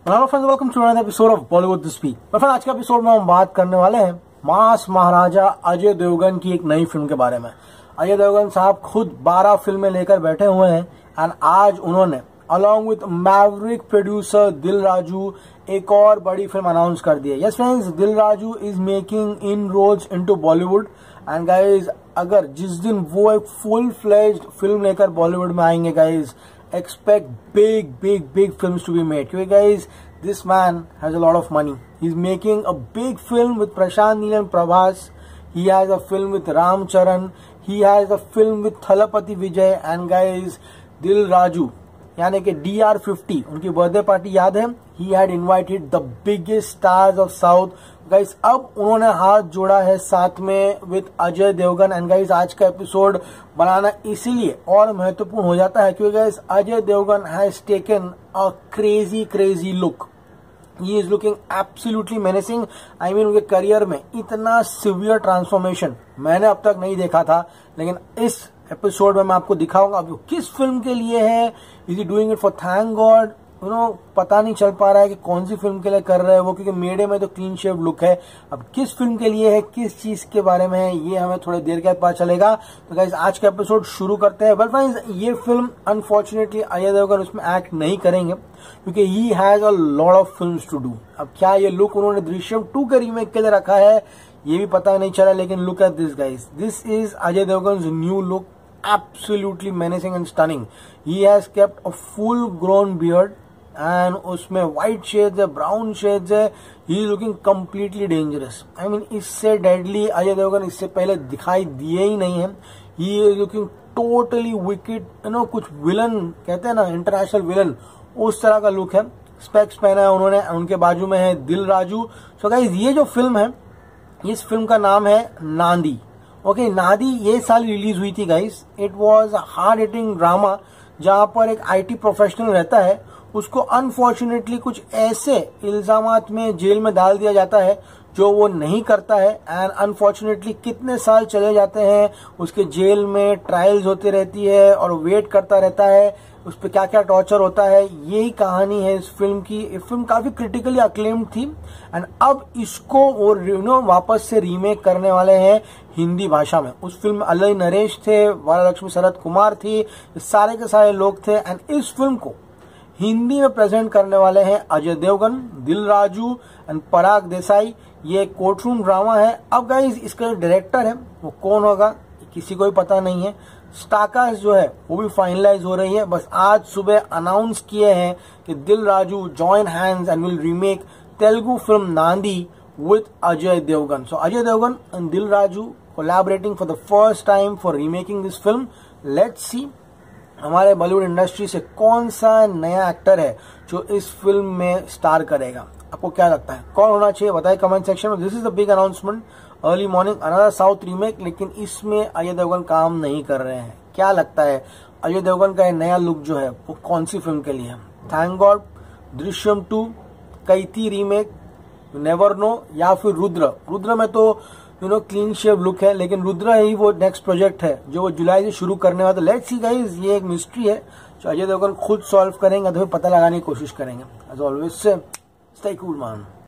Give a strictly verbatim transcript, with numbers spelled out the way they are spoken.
Hello friends, welcome to another episode of Bollywood this week. Friends, आज के episode में हम बात करने वाले हैं मास महाराजा अजय देवगन की एक नई फिल्म के बारे में। अजय देवगन साहब खुद बारह फिल्में लेकर बैठे हुए हैं एंड आज उन्होंने अलॉन्ग विद मैवरिक प्रोड्यूसर दिल राजू एक और बड़ी फिल्म अनाउंस कर दी है। Yes friends, Dil Raju is making inroads into Bollywood and guys अगर जिस दिन वो एक फुल फ्लेज्ड फिल्म लेकर बॉलीवुड में आएंगे guys, expect big big big films to be made. Because guys, this man has a lot of money. He's making a big film with Prashant Neel and Prabhas. He has a film with Ram Charan. He has a film with Thalapathy Vijay. And guys, Dil Raju यानी कि D R fifty उनकी birthday party याद है, he had invited the biggest stars of south. Guys अब उन्होंने हाथ जोड़ा है साथ में with Ajay Devgn and guys आज का एपिसोड बनाना इसीलिए और महत्वपूर्ण हो जाता है क्योंकि guys Ajay Devgn has taken a crazy crazy look. He is looking absolutely menacing. I mean उनके करियर में इतना सिवियर ट्रांसफॉर्मेशन मैंने अब तक नहीं देखा था, लेकिन इस एपिसोड में मैं आपको दिखाऊंगा अब किस फिल्म के लिए है। Is he doing it for thank God, you know पता नहीं चल पा रहा है कि कौन सी फिल्म के लिए कर रहे हैं वो, क्योंकि मेडे में तो क्लीन शेव लुक है। अब किस फिल्म के लिए है, किस चीज के बारे में है, ये हमें थोड़ी देर के बाद पता चलेगा। तो गाइस आज का एपिसोड शुरू करते हैं। वेल फ्रेंड्स, ये फिल्म अनफॉर्चुनेटली अजय देवगन उसमें एक्ट नहीं करेंगे क्योंकि he has a lot of films to do. अब क्या ये लुक उन्होंने दृश्यम टू के रीमेक के लिए रखा है ये भी पता नहीं चला, लेकिन look at this guys, this is Ajay Devgn's new look, absolutely menacing and stunning. He has kept a full grown beard and उसमें white shades है, brown shades है. He is looking completely dangerous. I mean इससे deadly Ajay Devgn इससे पहले दिखाई दिए ही नहीं है. He is looking totally wicked, you know कुछ विलन कहते हैं ना, इंटरनेशनल विलन, उस तरह का लुक है। स्पेक्स पहना है उन्होंने, उनके बाजू में है दिल राजू। सो गाइस ये जो फिल्म है, इस फिल्म का नाम है नांदी। ओके okay, नादी ये साल रिलीज हुई थी गाइस। It was hard hitting drama जहां पर एक आईटी प्रोफेशनल रहता है, उसको अनफॉर्चुनेटली कुछ ऐसे इल्जामात में जेल में डाल दिया जाता है जो वो नहीं करता है एंड अनफॉर्चुनेटली कितने साल चले जाते हैं, उसके जेल में ट्रायल्स होती रहती है और वेट करता रहता है, उस पर क्या क्या टॉर्चर होता है। यही कहानी है इस फिल्म की। ये फिल्म काफी क्रिटिकली अक्लेम्ड थी एंड अब इसको वो नो वापस से रीमेक करने वाले हैं हिंदी भाषा में। उस फिल्म में अल्लई नरेश थे, वरलक्ष्मी शरद कुमार थी, सारे के सारे लोग थे एंड इस फिल्म को हिंदी में प्रेजेंट करने वाले हैं अजय देवगन, दिल राजू एंड पराग देसाई। ये कोर्टरूम ड्रामा है। अब गाइस इसका जो डायरेक्टर है वो कौन होगा किसी को भी पता नहीं है। स्टारकास्ट जो है वो भी फाइनलाइज हो रही है। बस आज सुबह अनाउंस किए हैं कि Dil Raju join hands and will remake Telugu film Naandhi with Ajay Devgn. So Ajay Devgn and Dil Raju collaborating for the first time for remaking this film. Let's see हमारे बॉलीवुड इंडस्ट्री से कौन सा नया एक्टर है जो इस फिल्म में स्टार करेगा। आपको क्या लगता है, कौन होना चाहिए बताइए कमेंट सेक्शन में। This is the big announcement, early morning another south remake, लेकिन इसमें अजय देवगन काम नहीं कर रहे हैं। क्या लगता है अजय देवगन का ये नया लुक जो है वो कौन सी फिल्म के लिए है? Thank God, Drishyam two, Kaithi remake, never know, या फिर रुद्र। रुद्र में तो you know clean shave look है, लेकिन रुद्र ही वो नेक्स्ट प्रोजेक्ट है जो वो जुलाई से शुरू करने वाला। तो लेट्स सी गाइस, ये एक मिस्ट्री है जो अजय देवगन खुद सॉल्व करेंगे तो पता लगाने की कोशिश करेंगे। As always so stay cool man.